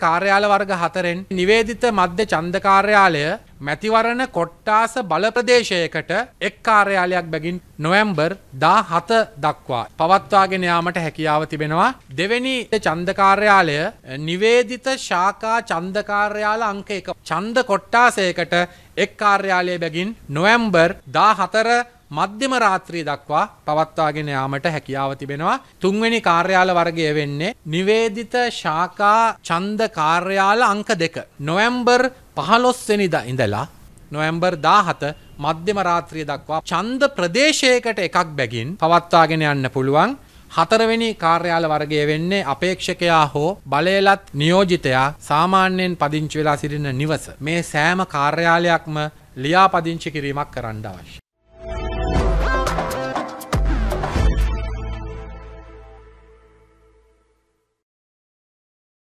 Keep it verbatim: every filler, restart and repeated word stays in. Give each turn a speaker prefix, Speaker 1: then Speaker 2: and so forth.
Speaker 1: කාර්යාල වර්ග හතරෙන් නිවේදිත මධ්‍ය ඡන්ද කාර්යාලය මැතිවරණ කොට්ටාස බල ප්‍රදේශයකට එක් කාර්යාලයක් බැගින් නොවැම්බර් දාහත දක්වා පවත්වාගෙන යාමට හැකියාව තිබෙනවා. දෙවෙනි ඡන්ද කාර්යාලය නිවේදිත ශාඛා ඡන්ද කාර්යාල අංක එක ඡන්ද කොට්ටාසයකට එක් කාර්යාලය බැගින් නොවැම්බර් දාහතර මධ්‍යම රාත්‍රිය දක්වා පවත්වාගෙන යාමට හැකියාව තිබෙනවා. තුන්වෙනි කාර්යාල වර්ගය වෙන්නේ නිවේදිත ශාඛා ඡන්ද කාර්යාල අංක දෙක නොවැම්බර් පහළොස් වෙනිදා ඉඳලා නොවැම්බර් දාහත මධ්‍යම රාත්‍රිය දක්වා ඡන්ද ප්‍රදේශයකට එකක් බැගින් පවත්වාගෙන යන්න පුළුවන්. හතරවෙනි කාර්යාල වර්ගය වෙන්නේ අපේක්ෂකයා හෝ බලයලත් නියෝජිතයා සාමාන්‍යයෙන් පදිංචි වෙලා සිටින නිවස. මේ සෑම කාර්යාලයක්ම ලියාපදිංචි කිරීමක් කරන්න අවශ්‍යයි.